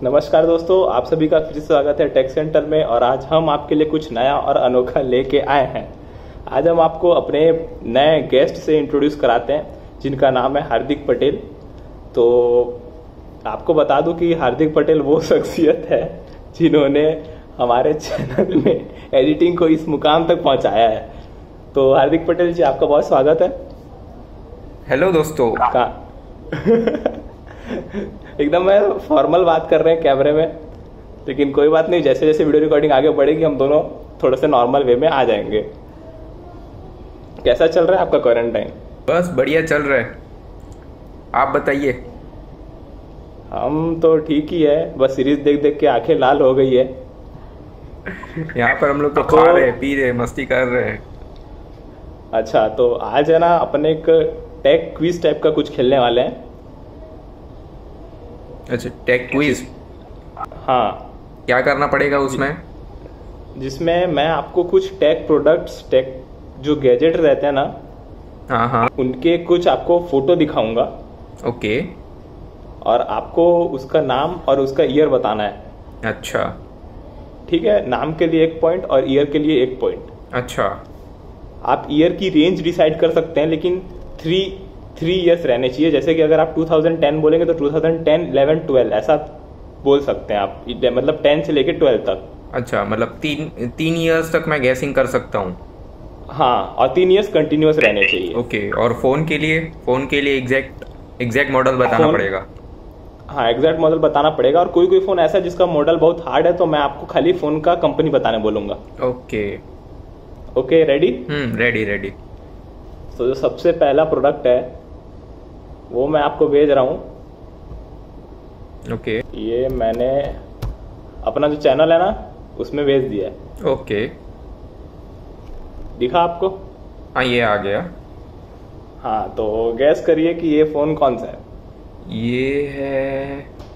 नमस्कार दोस्तों, आप सभी का फिर से स्वागत है टेक सेंटर में। और आज हम आपके लिए कुछ नया और अनोखा लेके आए हैं। आज हम आपको अपने नए गेस्ट से इंट्रोड्यूस कराते हैं, जिनका नाम है हार्दिक पटेल। तो आपको बता दूं कि हार्दिक पटेल वो शख्सियत है जिन्होंने हमारे चैनल में एडिटिंग को इस मुकाम तक पहुंचाया है। तो हार्दिक पटेल जी, आपका बहुत स्वागत है। हेलो दोस्तों। एकदम मैं फॉर्मल बात कर रहे हैं कैमरे में, लेकिन कोई बात नहीं, जैसे जैसे वीडियो रिकॉर्डिंग आगे बढ़ेगी हम दोनों थोड़े से नॉर्मल वे में आ जाएंगे। कैसा चल रहा है आपका क्वारंटाइन? बस बढ़िया चल रहा है, आप बताइए। हम तो ठीक ही है, बस सीरीज देख देख के आंखें लाल हो गई है। यहाँ पर हम लोग तो खा रहे हैं, पी रहे हैं, मस्ती कर रहे हैं। अच्छा, तो आज है ना अपने एक टेक क्विज टाइप का कुछ खेलने वाले हैं। अच्छा, टेक क्विज। हाँ, क्या करना पड़ेगा उसमें? जिसमें मैं आपको कुछ टेक प्रोडक्ट्स, टेक जो गैजेट रहते हैं ना, हाँ हाँ, उनके कुछ आपको फोटो दिखाऊंगा। ओके। और आपको उसका नाम और उसका ईयर बताना है। अच्छा ठीक है, नाम के लिए 1 पॉइंट और ईयर के लिए 1 पॉइंट। अच्छा, आप ईयर की रेंज डिसाइड कर सकते हैं, लेकिन 3 ईयर्स रहने चाहिए। जैसे कि अगर आप 2010 बोलेंगे तो 2010, 11, 12 ऐसा बोल सकते हैं आप, मतलब 10 से लेके 12 तक। अच्छा, मतलब तीन ईयर्स तक मैं गैसिंग कर सकता हूँ। हाँ, और 3 ईयर्स कंटिन्यूअस रहने चाहिए। ओके। और फोन के लिए एग्जैक्ट मॉडल बताना पड़ेगा। हाँ, एग्जैक्ट मॉडल बताना पड़ेगा। और कोई फोन ऐसा है जिसका मॉडल बहुत हार्ड है, तो मैं आपको खाली फोन का कंपनी बताने बोलूंगा। Okay okay, ready? रेडी। तो जो सबसे पहला प्रोडक्ट है वो मैं आपको भेज रहा हूँ। ओके। ये मैंने अपना जो चैनल है ना उसमें भेज दिया है। ओके, दिखा आपको? हाँ ये आ गया। हाँ, तो गैस करिए कि ये फोन कौन सा है। ये है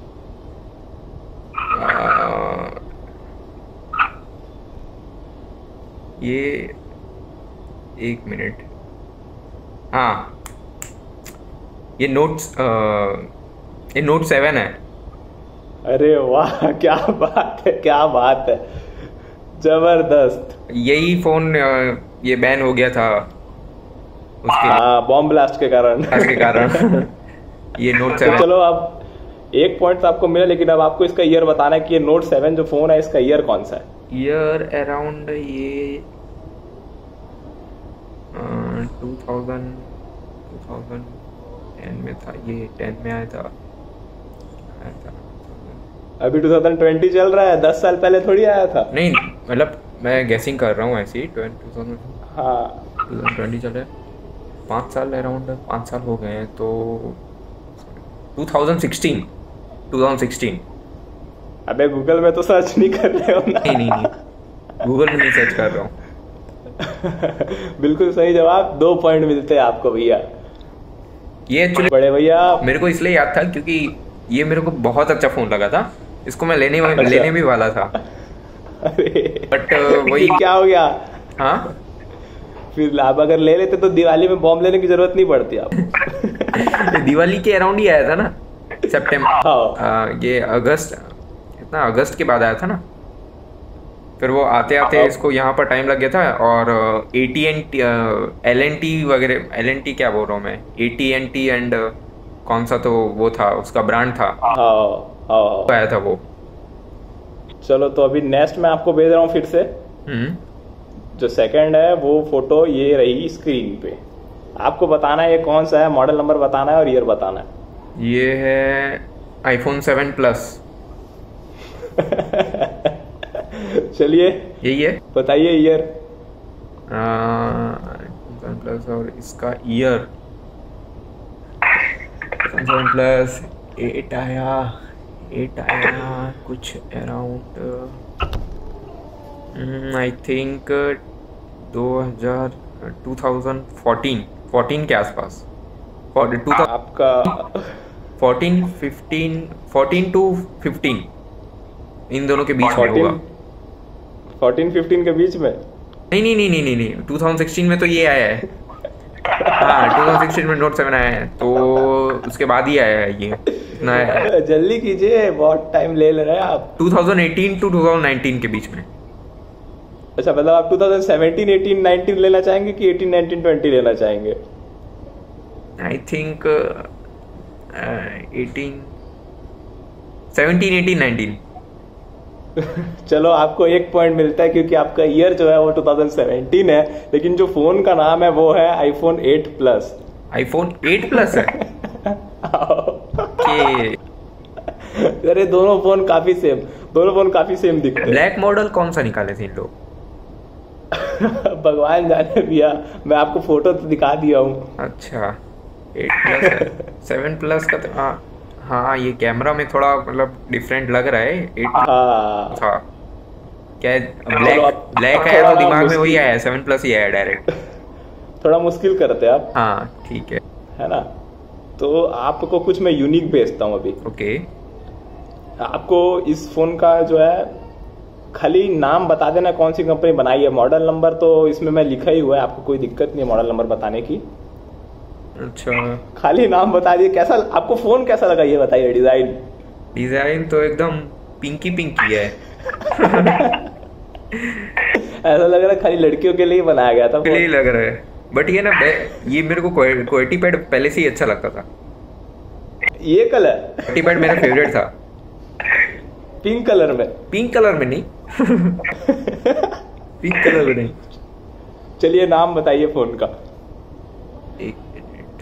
ये 1 मिनट। हाँ, ये नोट 7 है। अरे वाह, क्या बात है, क्या बात है, जबरदस्त। यही फोन ये बैन हो गया था उसके बॉम्ब ब्लास्ट के कारण। ये नोट तो 7। चलो, अब 1 पॉइंट तो आपको मिला, लेकिन अब आपको इसका ईयर बताना है कि ये नोट 7 जो फोन है इसका ईयर कौन सा है। ईयर अराउंड ये 2010 में था। ये 10 में आया था। अभी 2020 चल रहा है, 10 साल पहले थोड़ी आया था। नहीं, मतलब मैं गैसिंग कर रहा हूँ ऐसे ही। 2000 हाँ, 2020 चल रहा है। 5 साल अराउंड, 5 साल हो गए हैं तो 2016। अबे गूगल में तो सर्च नहीं कर रहे हो ना? नहीं, गूगल में नहीं सर्च कर रहा हूँ। बिल्कुल सही जवाब, 2 पॉइंट मिलते हैं आपको भैया। ये एक्चुअली बड़े भैया मेरे को इसलिए याद था क्योंकि ये मेरे को बहुत अच्छा फोन लगा था। इसको मैं लेने भी वाला था। अरे बट वही क्या हो गया? हाँ, फिर आप अगर ले लेते तो दिवाली में बॉम्ब लेने की जरूरत नहीं पड़ती आप। दिवाली के अराउंड ही आया था ना, सितंबर। हाँ। ये अगस्त के बाद आया था ना। फिर वो आते इसको यहाँ पर टाइम लग गया था। और AT&T, LNT वगैरह, LNT क्या बोल रहा हूँ मैं, AT&T एंड कौन सा तो वो था, उसका ब्रांड था। हाँ, आया था वो। चलो, तो अभी नेक्स्ट मैं आपको भेज रहा हूँ फिर से। जो सेकंड है वो फोटो ये रही स्क्रीन पे। आपको बताना है ये कौन सा है, मॉडल नंबर बताना है और ईयर बताना है। ये है iPhone 7 Plus। चलिए, यही है, बताइए ईयर। iPhone 7 Plus और इसका ईयर 7 Plus 8 आया कुछ अराउंड आई थिंक 2014 के आसपास। आपका 14 to 15 इन दोनों के बीच में होगा। 14-15 के बीच में? नहीं, 2016 में तो ये आया है। हाँ, 2016 में नोट 7 आया है, तो उसके बाद ही आया है ये। इतना है। जल्दी कीजिए, बहुत टाइम ले रहे हैं आप। 2018 टू 2019 के बीच में। अच्छा, मतलब आप 2017, 18, 19 लेना चाहेंगे कि 18, 19, 20 लेना चाहेंगे? I think 18, 17, 18, 19। चलो, आपको एक पॉइंट मिलता है क्योंकि आपका ईयर जो है वो 2017 है, लेकिन जो फोन का नाम है वो है आईफोन 8 प्लस। आईफोन 8 प्लस है। कि अरे दोनों फोन काफी सेम दिखते हैं। ब्लैक मॉडल कौन सा निकाले थे इन लोग? भगवान जाने भैया, मैं आपको फोटो तो दिखा दिया हूँ। अच्छा, 8 प्लस है। 7 प्लस का तो हाँ, ये कैमरा में थोड़ा मतलब डिफरेंट लग रहा है। 8 था क्या? ब्लैक है तो दिमाग में वही आया, 7 प्लस ही आया डायरेक्ट। थोड़ा मुश्किल करते हैं आप। हाँ ठीक है ना? तो आपको कुछ मैं यूनिक भेजता हूँ अभी। ओके। आपको इस फोन का जो है खाली नाम बता देना कौन सी कंपनी बनाई है। मॉडल नंबर तो इसमें मैं लिखा ही हुआ है, आपको कोई दिक्कत नहीं है मॉडल नंबर बताने की। अच्छा, खाली नाम बता दिए। कैसा आपको फोन कैसा लगा ये बताइए। डिजाइन तो एकदम पिंकी है। ऐसा लग रहा है खाली लड़कियों के लिए बनाया गया था। लिए लग रहा है, बट ये ना ये मेरे को क्वालिटी पैड पहले से ही अच्छा लगता था। ये कलर क्वालिटी पैड मेरा फेवरेट था। पिंक कलर में नहीं। पिंक कलर में नहीं। चलिए नाम बताइए फोन का। एक मिनट,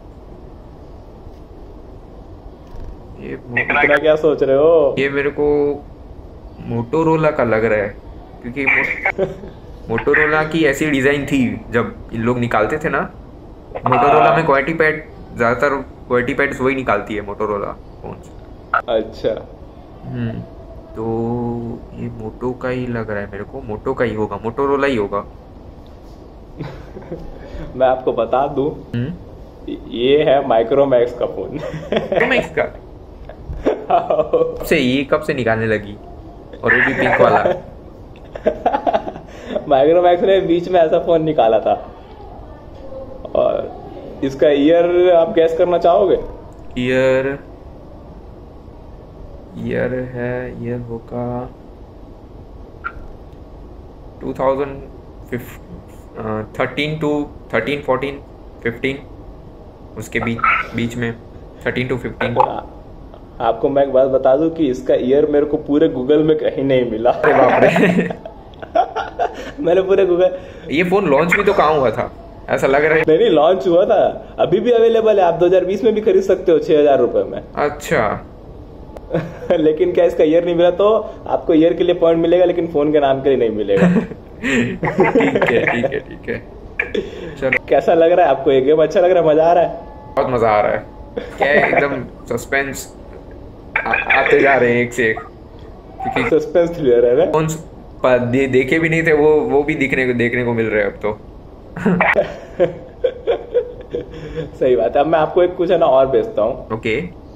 ये इतना क्या सोच रहे हो? ये मेरे को मोटोरोला का लग रहा है, क्योंकि मोटोरोला की ऐसी डिजाइन थी जब इन लोग निकालते थे ना। मोटोरोला में क्वालिटी पैड ज्यादातर क्वालिटी पैड्स वही निकालती है मोटोरोला फोन। अच्छा। तो ये मोटो का ही लग रहा है मेरे को। मोटो का ही होगा, मोटोरोला ही होगा। मैं आपको बता दूं, ये है माइक्रोमैक्स का फोन। माइक्रोमैक्स का? ये कब से निकालने लगी? और वो भी पिंक वाला। माइक्रोमैक्स ने बीच में ऐसा फोन निकाला था। और इसका ईयर आप गैस करना चाहोगे? ईयर होगा 2013 टू 13, 14, 15, उसके बीच में 13 टू 15। आपको मैं एक बात बता दूं कि इसका ईयर मेरे को पूरे गूगल में कहीं नहीं मिला। अरे बाप रे। मैंने पूरे गूगल। ये फोन लॉन्च भी तो कहाँ हुआ था, ऐसा लग रहा है। नहीं, लॉन्च हुआ था, अभी भी अवेलेबल है। आप 2020 में भी खरीद सकते हो 6,000 रुपए में। अच्छा। लेकिन क्या इसका ईयर नहीं मिला तो आपको ईयर के लिए पॉइंट मिलेगा, लेकिन फोन के नाम के लिए नहीं मिलेगा। ठीक है। चलो, कैसा लग रहा है आपको? ये गेम अच्छा लग रहा है? मजा आ रहा है? बहुत मजा आ रहा है। क्या है, एकदम सस्पेंस आते जा रहे हैं एक से एक, क्योंकि सस्पेंस थ्रिलर है ना। देखे भी नहीं थे वो भी देखने को मिल रहे हैं अब तो। सही बात है। अब मैं आपको एक कुछ है ना और भेजता हूँ। ओके।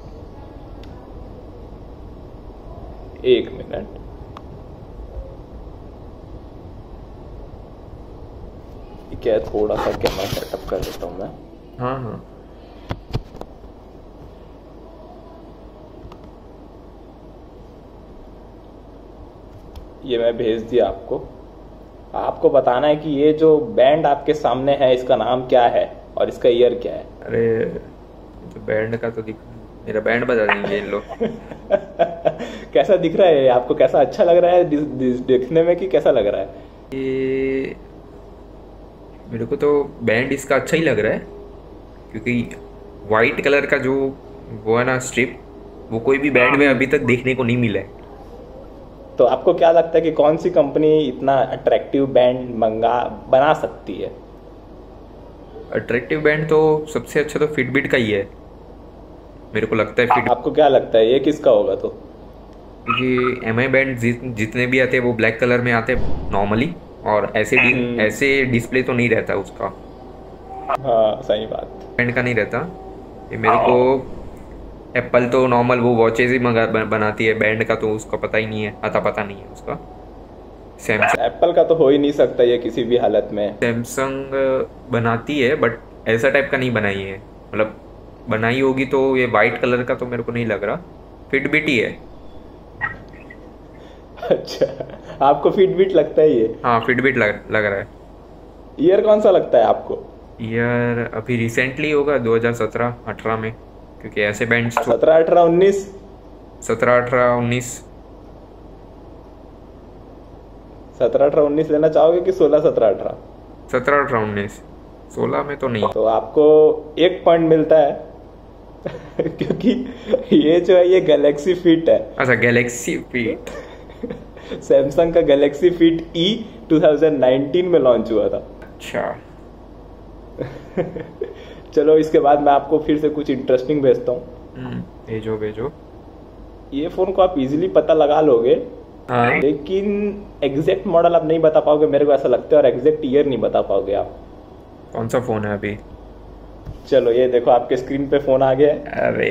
एक मिनट। क्या थोड़ा सा कैमरा सेटअप कर देता हूँ मैं। हाँ। ये मैं भेज दिया आपको। आपको बताना है कि ये जो बैंड आपके सामने है इसका नाम क्या है और इसका ईयर क्या है। अरे तो बैंड का तो मेरा बैंड बजा देंगे इन लोग। कैसा दिख रहा है आपको? कैसा अच्छा लग रहा है देखने में कि कैसा लग रहा है? ये मेरे को तो बैंड इसका अच्छा ही लग रहा है, क्योंकि वाइट कलर का जो वो है ना स्ट्रिप, वो कोई भी बैंड में अभी तक देखने को नहीं मिला है। तो आपको क्या लगता है कि कौन सी कंपनी इतना अट्रैक्टिव बैंड बना सकती है? अट्रैक्टिव बैंड तो सबसे अच्छा तो फिटबिट का ही है, मेरे को लगता है। आपको क्या लगता है ये किसका होगा? तो क्योंकि एमआई बैंड जितने भी आते हैं वो ब्लैक कलर में आते हैं नॉर्मली, और ऐसे डिस्प्ले तो नहीं रहता उसका। हाँ, सही बात। बैंड का नहीं रहता। ये मेरे को एप्पल तो नॉर्मल वो वॉचेज ही बनाती है, बैंड का तो उसका पता ही नहीं है, पता नहीं है उसका। सैमसंग, एप्पल का तो हो ही नहीं सकता ये किसी भी हालत में। सैमसंग बनाती है बट ऐसा टाइप का नहीं बनाई है, मतलब बनाई होगी तो ये वाइट कलर का तो मेरे को नहीं लग रहा, फिटबिट ही है। अच्छा, आपको फिटबिट लगता है ये? हाँ फिटबिट लग रहा है। ईयर कौन सा लगता है आपको? ईयर अभी रिसेंटली होगा 2017-18 में, क्योंकि ऐसे बैंड्स 17, 18, 19? 17, 18, 19। 17, 18, 19 लेना चाहोगे कि 16, 17, 18? 17, 18, 19। 16 में तो नहीं। तो आपको 1 पॉइंट मिलता है क्योंकि ये जो है ये गैलेक्सी फिट है। अच्छा गैलेक्सी फिट। सैमसंग का गैलेक्सी फिट ई 2019 में लॉन्च हुआ था। अच्छा चलो इसके बाद मैं आपको फिर से कुछ इंटरेस्टिंग भेजता हूँ। भेजो भेजो। ये फोन को आप इजीली पता लगा लोगे, हाँ। लेकिन एग्जैक्ट मॉडल आप नहीं बता पाओगे, मेरे को ऐसा लगता है, और एग्जैक्ट ईयर नहीं बता पाओगे आप। कौन सा फोन है अभी? चलो ये देखो आपके स्क्रीन पे फोन आ गया है। अरे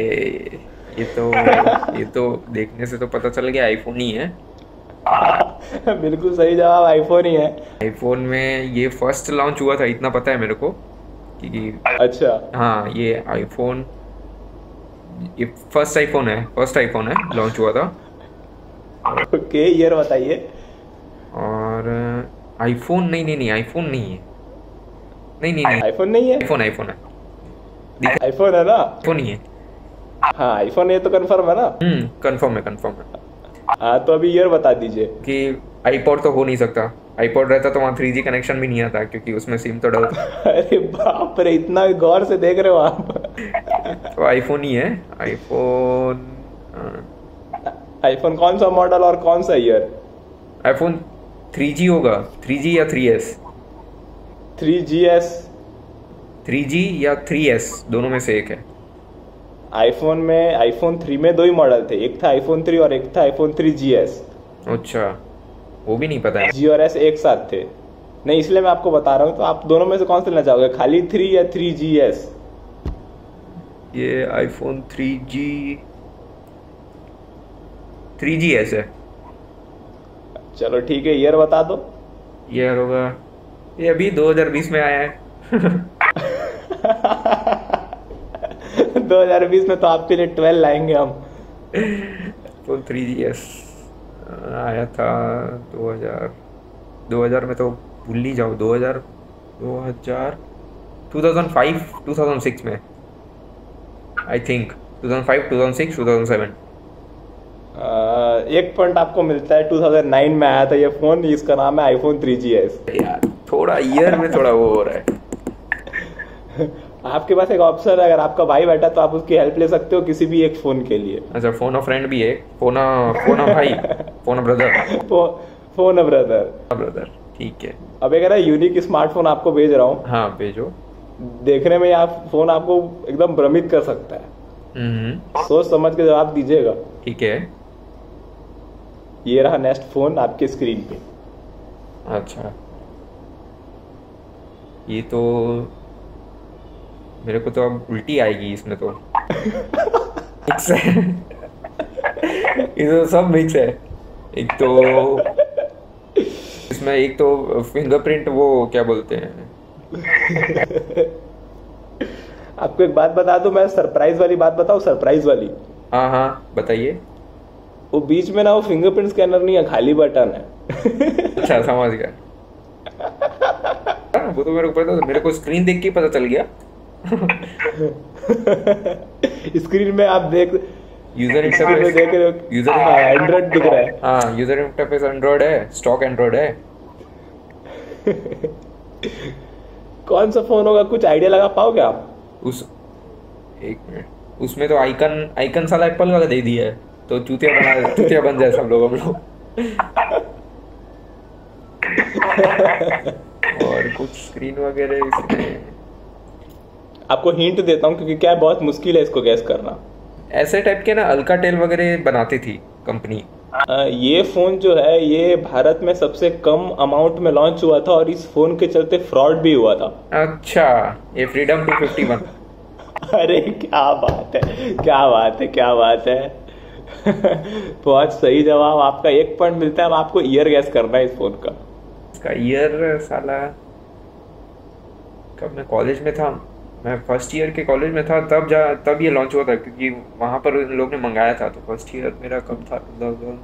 ये तो देखने से तो पता चल गया आईफोन ही है। बिल्कुल सही जवाब, आईफोन ही है। आईफोन में ये फर्स्ट लॉन्च हुआ था इतना पता है मेरे को कि अच्छा हाँ ये आईफोन, ये फर्स्ट आईफोन है लॉन्च हुआ था। ओके ईयर बताइए। और आईफोन नहीं आईफोन नहीं है। नहीं आईफोन नहीं है? आईफोन है। आईफोन है ना? आईफोन ही है। हाँ आईफोन है तो कंफर्म है ना? कंफर्म है। हाँ तो अभी ईयर बता दीजिए। कि आईपॉड तो हो नहीं सकता, आईपॉड रहता तो वहाँ 3G कनेक्शन भी नहीं आता, क्योंकि उसमें सिम तो डलता। अरे बाप रे, इतना गौर से देख रहे हो आप। तो आईफोन ही है। आईफोन कौन सा मॉडल और कौन सा ईयर? आईफोन 3G होगा, 3G या 3S। 3GS। 3G या 3S दोनों में से एक है। आईफोन 3 में 2 ही मॉडल थे, एक था आईफोन 3 और एक था आईफोन 3GS। अच्छा वो भी नहीं पता है। G और S एक साथ थे। नहीं इसलिए मैं आपको बता रहा हूँ, तो आप दोनों में से कौन सा लेना चाहोगे, खाली 3 या 3GS? ये आईफोन 3GS है। चलो ठीक है, ईयर बता दो। ईयर होगा, ये अभी 2020 में आया है। 2020 में तो आपके लिए 12 लाएंगे हम। तो 3GS आया था 2000 में, तो भूल ही जाओ। 2005-2006 में आई थिंक, 2005, 2006, 2007। 1 पॉइंट आपको मिलता है। 2009 में आया था ये फोन, इसका नाम है आईफोन 3GS। यार थोड़ा ईयर में थोड़ा वो हो रहा है। आपके पास एक ऑप्शन है, अगर आपका भाई बैठा तो आप उसकी हेल्प ले सकते हो किसी भी एक फोन के लिए। अच्छा फोन फ्रेंड भी है, फोन भाई, फोन ब्रदर। Phone brother. ठीक है। अब एक है यूनिक स्मार्टफोन आपको भेज रहा हूँ। हाँ भेजो। देखने में यह फोन आपको एकदम भ्रमित कर सकता है। सोच समझ के जवाब दीजिएगा। ठीक है। ये रहा नेक्स्ट फोन आपके स्क्रीन पे। अच्छा ये तो मेरे को तो अब उल्टी आएगी इसमें तो। मिक्स है। ये तो सब मिक्स है। एक तो इसमें एक तो फिंगरप्रिंट, वो क्या बोलते हैं। आपको एक बात बता दूं, मैं सरप्राइज वाली बात बताऊं, सरप्राइज वाली। हाँ बताइए। वो बीच में ना वो फिंगरप्रिंट स्कैनर नहीं है, खाली बटन है। अच्छा समझ गया। वो तो मेरे को पता था, मेरे को स्क्रीन देख के पता चल गया। स्क्रीन में आप देख, यूजर इंटरफेस देख रहे हो, यूजर एंड्रॉइड दिख रहा है। हाँ यूजर इंटरफेस एंड्रॉइड है, स्टॉक एंड्रॉइड है। कौन सा फोन होगा, कुछ आइडिया लगा पाओगे आप? एक मिनट, उसमें तो आइकन साला एप्पल का दे दिया है, तो चूतिया बन जाए सब लोग, हम लोग। और कुछ स्क्रीन वगैरह इसमें आपको हिंट देता हूँ, क्योंकि क्या है, बहुत मुश्किल है इसको गैस करना। ऐसे टाइप के ना अल्काटेल वगैरह बनाती थी कंपनी। ये फोन जो है ये भारत में सबसे कम अमाउंट में लॉन्च हुआ था, और इस फोन के चलते फ्रॉड भी हुआ था। अच्छा ये फ्रीडम 251। अरे क्या बात है, क्या बात है, क्या बात है। बहुत सही जवाब, आपका 1 पॉइंट मिलता है। अब आपको ईयर गैस करना है इस फोन का। इसका ईयर साला कब मैं कॉलेज में था, मैं फर्स्ट ईयर के कॉलेज में था तब ये लॉन्च हुआ था, क्योंकि वहाँ पर इन लोग ने मंगाया था। तो फर्स्ट ईयर मेरा कब था, 2000,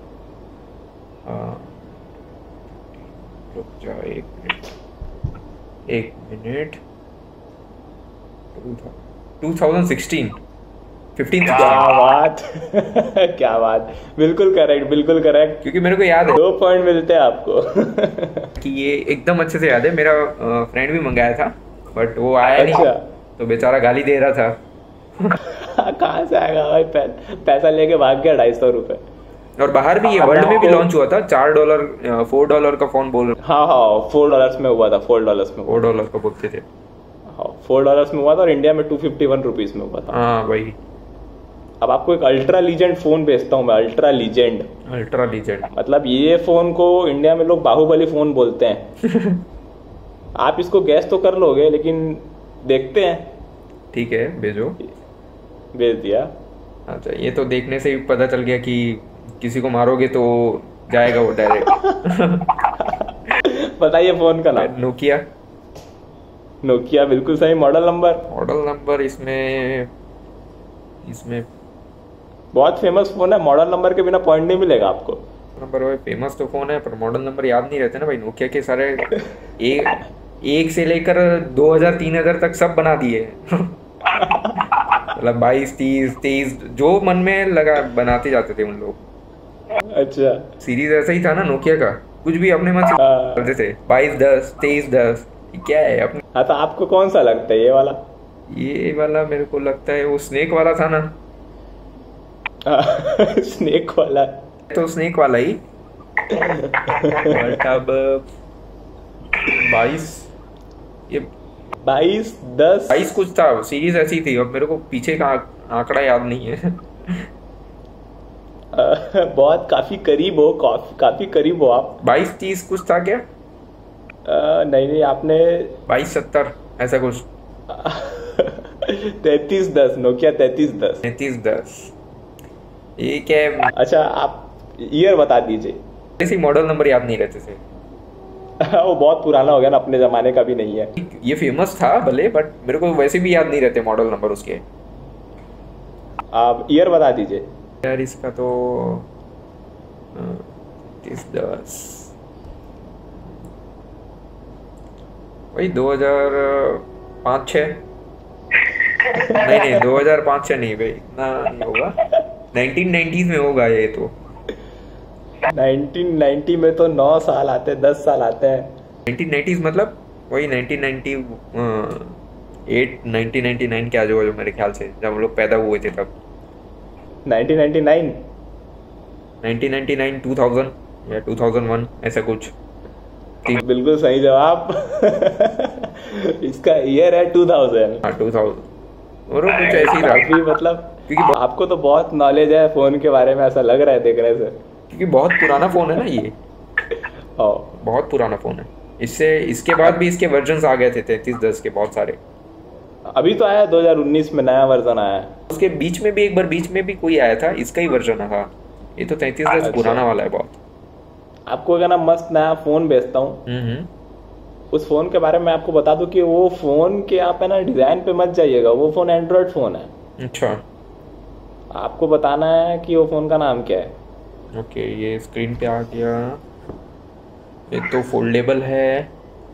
रुक जा एक मिनट 2016 15 क्या बात क्या बात, बिल्कुल करेक्ट, बिल्कुल करेक्ट। क्योंकि मेरे को याद है 2 पॉइंट मिलते हैं आपको। कि ये एकदम अच्छे से याद है। मेरा फ्रेंड भी मंगाया था बट वो आया नहीं, अच्छा। तो बेचारा गाली दे रहा था। कहाँ से आएगा भाई, पैसा लेके भाग गया 250 रुपए। और बाहर भी, ये अब वर्ल्ड में भी आपको- लॉन्च हुआ था। $4 $4 का फोन बोल रहे, हाँ हाँ, $4 में हुआ था, $4 में हुआ। $4 का बोलते थे। हाँ, $4 में हुआ था और इंडिया में 251 रुपीज में हुआ था। हाँ भाई, अब आपको एक अल्ट्रा लीजेंड फोन बेचता हूँ मैं, अल्ट्रा लीजेंड। Ultra legend. मतलब ये फोन को इंडिया में लोग बाहुबली फोन बोलते हैं। आप इसको गैस तो कर लोगे, लेकिन देखते हैं। ठीक है, भेजो। भेज दिया। अच्छा, ये तो देखने से ही पता चल गया कि किसी को मारोगे तो जाएगा वो डायरेक्ट। बताइए फोन का नाम। नोकिया। नोकिया, बिल्कुल सही। मॉडल नंबर इसमें बहुत फेमस फोन है, मॉडल नंबर के बिना पॉइंट नहीं मिलेगा आपको। नंबर भाई फेमस तो फोन है, पर मॉडल नंबर याद नहीं रहते ना भाई। नोकिया के सारे एक से लेकर 2000 3000 तक सब बना दिए। मतलब 22 30 23 जो मन में लगा बनाते जाते थे उन लोग। अच्छा। सीरीज ऐसा ही था ना नोकिया का, कुछ भी अपने मन से हाँ। करते थे। 2210 2310 क्या है अपने। हाँ, तो आपको कौन सा लगता है, ये वाला? ये वाला मेरे को लगता है वो स्नेक वाला था ना। स्नेक वाला। तो स्नेक वाला ही। बट अब 22 ये 2210 कुछ था, सीरीज ऐसी थी। अब मेरे को पीछे का आंकड़ा याद नहीं है। बहुत काफी करीब हो, काफी करीब हो आप। 2230 कुछ था क्या? नहीं नहीं, आपने 2270 ऐसा कुछ। 3310, नोकिया 3310। 3310 ये क्या है? अच्छा, आप ईयर बता दीजिए। ऐसे मॉडल नंबर याद नहीं रहते थे। वो बहुत पुराना हो गया ना, अपने जमाने का भी नहीं है। ये फेमस था भले, बट मेरे को वैसे भी याद नहीं रहते मॉडल नंबर उसके। आप ईयर बता दीजिए। यार इसका तो 3010 वही 2005-06। नहीं 2005-06 नहीं भाई, इतना नहीं होगा। 1990s में होगा ये तो। 1990 में तो 9 साल आते हैं, 10 साल आते हैं। 1990s मतलब वही 1999 के आजू बाजू मेरे ख्याल से, जब हम लोग पैदा हुए थे तब। 1999। 1999 2000 या 2001 ऐसा कुछ। बिल्कुल सही जवाब। इसका ईयर है 2000। हाँ 2000 और वो कुछ ऐसी था। काफी, मतलब क्योंकि आपको तो बहुत नॉलेज है फोन के बारे में, ऐसा लग रहा है देखने से। क्योंकि बहुत पुराना फोन है ना ये, बहुत पुराना फोन है। इसके बाद भी इसके वर्जन्स आ गए थे 3310 के बहुत सारे। अभी तो आया 2019 में नया वर्जन आया है। उसके बीच में भी एक बार कोई आया था, इसका ही वर्जन था। ये तो 3310 अच्छा। पुराना वाला है बहुत। आपको क्या ना, मस्त नया फोन बेचता हूँ। उस फोन के बारे में आपको बता दूं कि वो फोन के आप है ना डिजाइन पे मत जाइएगा, वो फोन एंड्रॉयड फोन है। अच्छा, आपको बताना है कि वो फोन का नाम क्या है। ओके ये स्क्रीन पे आ गया। ये तो फोल्डेबल है,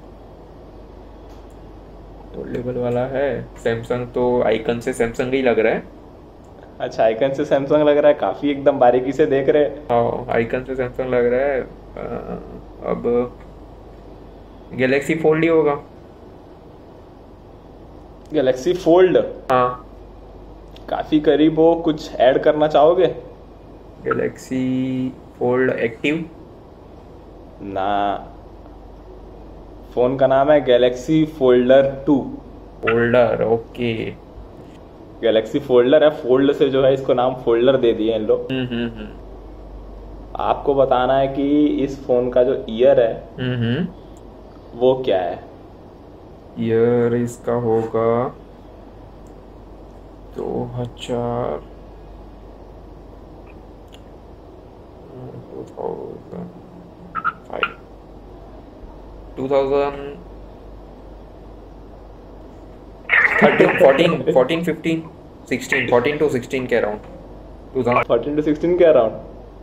फोल्डेबल वाला है। सैमसंग तो आइकन से सैमसंग ही लग रहा है। अच्छा, आइकन से सैमसंग लग रहा है, काफी एकदम बारीकी से देख रहे हैं। हाँ आइकन से सैमसंग लग रहा है। अब गैलेक्सी फोल्ड ही होगा। गैलेक्सी फोल्ड, हाँ काफी करीब हो। कुछ ऐड करना चाहोगे? गैलेक्सी फोल्ड एक्टिव ना, फोन का नाम है Galaxy folder 2। Folder, okay. Galaxy folder है, फोल्ड से जो है इसको नाम फोल्डर दे दिए इन लोग। आपको बताना है कि इस फोन का जो ईयर है वो क्या है। ईयर इसका होगा 2000 2005 13 14 14 15 16 14 to 16 के अराउंड 14 to 16 के अराउंड।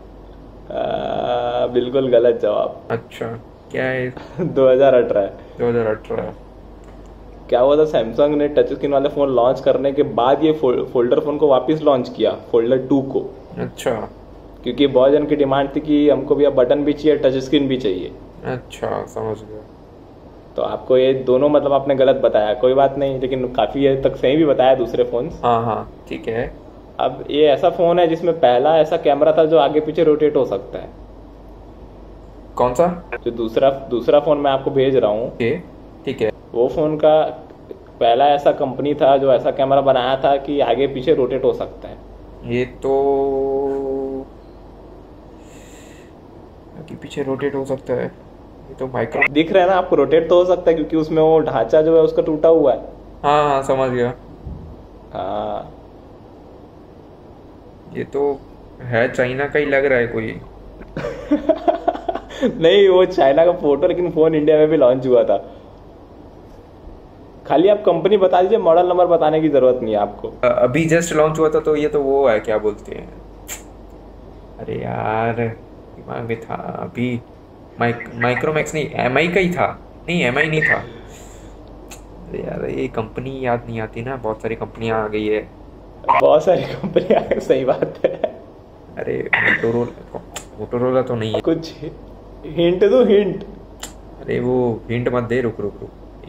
बिल्कुल गलत जवाब। अच्छा क्या है? 2018 है। 2018। क्या हुआ था, सैमसंग ने टच स्क्रीन वाले फोन लॉन्च करने के बाद ये फोल्डर फोन को वापस लॉन्च किया, फोल्डर 2 को। अच्छा। क्योंकि बहुत जन की डिमांड थी कि हमको भी अब बटन भी चाहिए, टच स्क्रीन भी चाहिए। अच्छा समझ गया। तो आपको ये दोनों मतलब आपने गलत बताया, कोई बात नहीं, लेकिन काफी हद तक सही भी बताया दूसरे फोन। हाँ हाँ ठीक है। अब ये ऐसा फोन है जिसमें पहला ऐसा कैमरा था जो आगे पीछे रोटेट हो सकता है। कौन सा? जो दूसरा फोन मैं आपको भेज रहा हूँ, ठीक है। वो फोन का पहला ऐसा कंपनी था जो ऐसा कैमरा बनाया था कि आगे पीछे रोटेट हो सकता है। ये तो आगे पीछे रोटेट हो सकता है, ये तो माइक्रो दिख रहा है ना आपको, रोटेट तो हो सकता है क्योंकि उसमें वो ढांचा जो है उसका टूटा हुआ है। हाँ हाँ समझ गया। हाँ ये तो है चाइना का ही लग रहा है कोई। नहीं, वो चाइना का फोटो, लेकिन फोन इंडिया में भी लॉन्च हुआ था। खाली आप कंपनी बता दीजिए, मॉडल नंबर बताने की जरूरत नहीं है आपको। अभी जस्ट लॉन्च हुआ था, तो ये तो वो है, क्या बोलते हैं, अरे यार दिमाग में था अभी, माइक्रोमैक्स नहीं, एमआई का ही था। नहीं एमआई नहीं था। अरे यार ये कंपनी याद नहीं आती ना, बहुत सारी कंपनियां आ गई है। बहुत सारी कंपनी आ गई, सही बात है। अरे मोटोरोला तो नहीं है। कुछ हिंट दो, हिंट। अरे वो हिंट मत दे, रुक रुक रुक।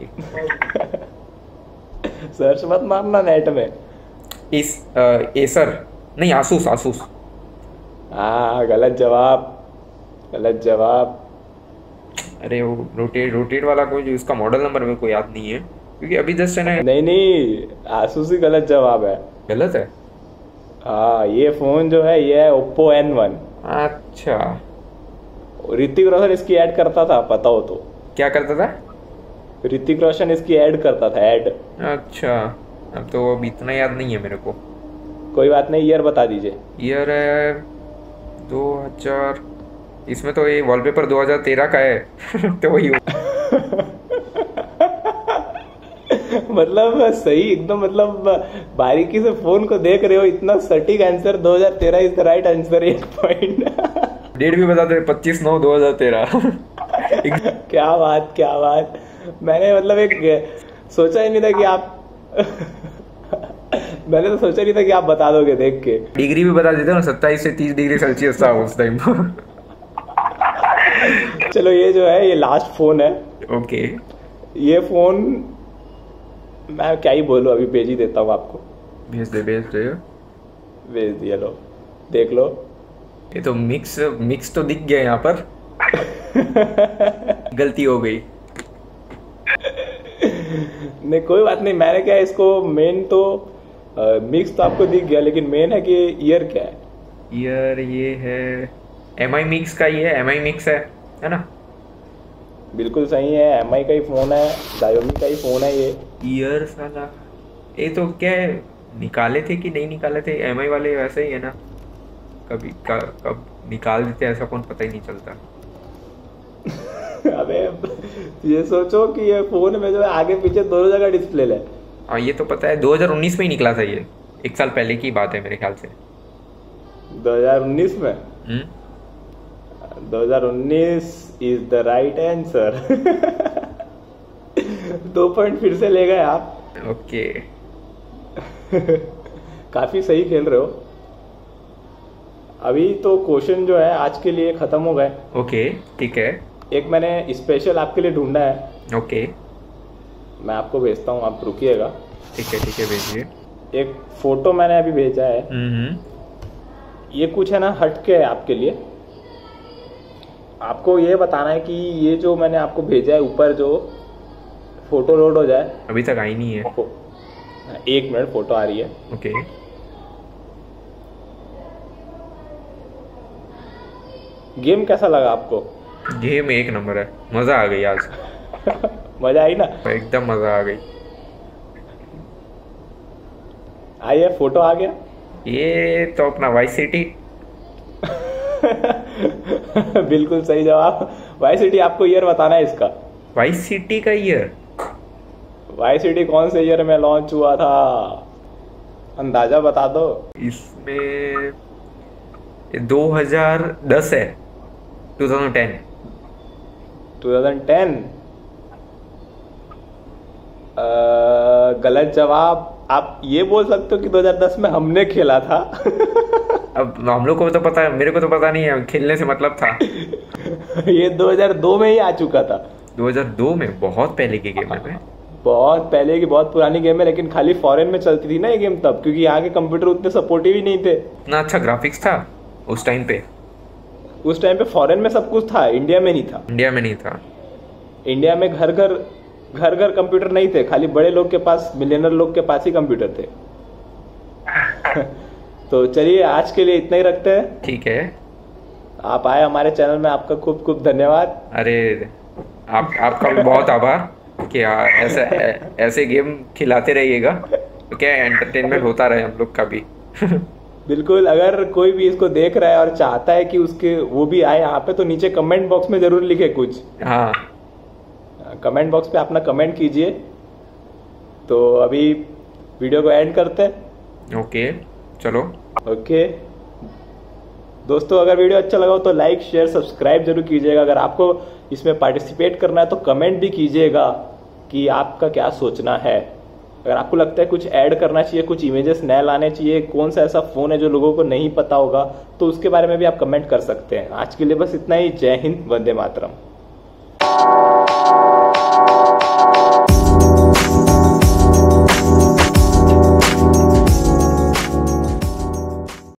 सर्च मत मारना नेट में। एसर नहीं, आसूस आसूस। हाँ गलत जवाब, गलत जवाब। अरे वो रोटेट वाला कोई, जो उसका मॉडल नंबर मेरे को याद नहीं है, क्योंकि अभी जस्ट है ना। नहीं, आसूस ही गलत जवाब है। गलत है? हाँ, ये फोन जो है ये है ओप्पो N1। अच्छा। ऋतिक रोशन इसकी ऐड करता था, पता हो तो। क्या करता था? ऋतिक रोशन इसकी ऐड करता था, ऐड। अच्छा, अब तो अब इतना याद नहीं है मेरे को। कोई बात नहीं, ईयर बता दीजिए। ईयर है 2000, इसमें तो ये वॉलपेपर 2013 का है। तो वही मतलब सही एकदम, मतलब बारीकी से फोन को देख रहे हो, इतना सटीक answer. 2013 is the right answer. 1 point. Date भी बता दे, 25/9/2013। क्या बात, क्या बात। मैंने मतलब एक सोचा ही नहीं था कि आप मैंने तो सोचा नहीं था कि आप बता दोगे देख के। डिग्री भी बता देते ना, 27 से 30 डिग्री सेल्सियस था उस टाइम। चलो ये जो है ये लास्ट फोन है। ओके। ये फोन मैं क्या ही बोलूं, अभी भेज ही देता हूँ आपको। भेज दे भेज दे। भेज दिया, लो देख लो। ये तो मिक्स तो दिख गया यहाँ पर। गलती हो गई। नहीं कोई बात नहीं, मैंने क्या इसको मेन तो मिक्स तो आपको दिख गया, लेकिन मेन है कि ईयर क्या है। ईयर ये है एमआई मिक्स का, ये एमआई मिक्स है ना? बिल्कुल सही है, एमआई का ही फोन है, Xiaomi का ही फोन है ये। ईयर साला, ये तो क्या है, निकाले थे कि नहीं निकाले थे एमआई वाले, वैसे ही है ना, कब निकाल देते ऐसा कौन पता ही नहीं चलता। अबे ये सोचो कि ये फोन में जो है आगे पीछे दोनों जगह डिस्प्ले है। हाँ ये तो पता है, 2019 में ही निकला था ये, 1 साल पहले की बात है मेरे ख्याल से। 2019 में? 2019 is the right answer. 2 point फिर से ले गए आप। ओके। काफी सही खेल रहे हो। अभी तो क्वेश्चन जो है आज के लिए खत्म हो गए। ओके ठीक है। एक मैंने स्पेशल आपके लिए ढूंढा है। ओके। मैं आपको भेजता हूँ, आप रुकिएगा। ठीक है भेजिए। एक फोटो मैंने अभी भेजा है। ये कुछ है ना हटके है आपके लिए। आपको ये बताना है कि ये जो मैंने आपको भेजा है ऊपर जो फोटो लोड हो जाए। अभी तक आई नहीं है। 1 मिनट, फोटो आ रही है। ओके। गेम कैसा लगा आपको? गेम 1 नंबर है, मजा आ गई आज। मजा आई ना? एकदम मजा आ गई। आई है, फोटो आ गया। ये तो अपना वाइस सिटी। बिल्कुल सही जवाब। Vice city. आपको ईयर बताना है इसका। वाइस सिटी का ईयर? वाई सिटी कौन से ईयर में लॉन्च हुआ था, अंदाजा बता दो। इसमें 2010 है, 2010। 2010? गलत जवाब। आप ये बोल सकते हो कि 2010 में हमने खेला था। अब हम लोग को तो पता है, मेरे को तो पता नहीं है, खेलने से मतलब था। ये 2002 में ही आ चुका था। 2002 में? बहुत पहले की गेम है। बहुत पहले की, बहुत पुरानी गेम है, लेकिन खाली फॉरेन में चलती थी ना ये गेम तब, क्योंकि यहाँ के कंप्यूटर उतने सपोर्टिव ही नहीं थे। इतना अच्छा ग्राफिक्स था उस टाइम पे। उस टाइम पे फॉरेन में सब कुछ था, इंडिया में नहीं था। इंडिया में नहीं था। इंडिया में घर घर कंप्यूटर नहीं थे, खाली बड़े लोग के पास, मिलियनर लोग के पास ही कंप्यूटर थे। तो चलिए आज के लिए इतना ही रखते हैं। ठीक है। आप आए हमारे चैनल में, आपका खूब खूब धन्यवाद। अरे आपका भी बहुत आभार कि ऐसे गेम खिलाते रहिएगा, तो क्या एंटरटेनमेंट होता रहे हम लोग का भी। बिल्कुल। अगर कोई भी इसको देख रहा है और चाहता है कि उसके वो भी आए यहाँ पे, तो नीचे कमेंट बॉक्स में जरूर लिखे कुछ। हाँ, कमेंट बॉक्स पे अपना कमेंट कीजिए। तो अभी वीडियो को एंड करते हैं। ओके, चलो। ओके दोस्तों, अगर वीडियो अच्छा लगा हो तो लाइक शेयर सब्सक्राइब जरूर कीजिएगा। अगर आपको इसमें पार्टिसिपेट करना है तो कमेंट भी कीजिएगा कि आपका क्या सोचना है। अगर आपको लगता है कुछ ऐड करना चाहिए, कुछ इमेजेस नए लाने चाहिए, कौन सा ऐसा फोन है जो लोगों को नहीं पता होगा, तो उसके बारे में भी आप कमेंट कर सकते हैं। आज के लिए बस इतना ही। जय हिंद, वंदे मातरम।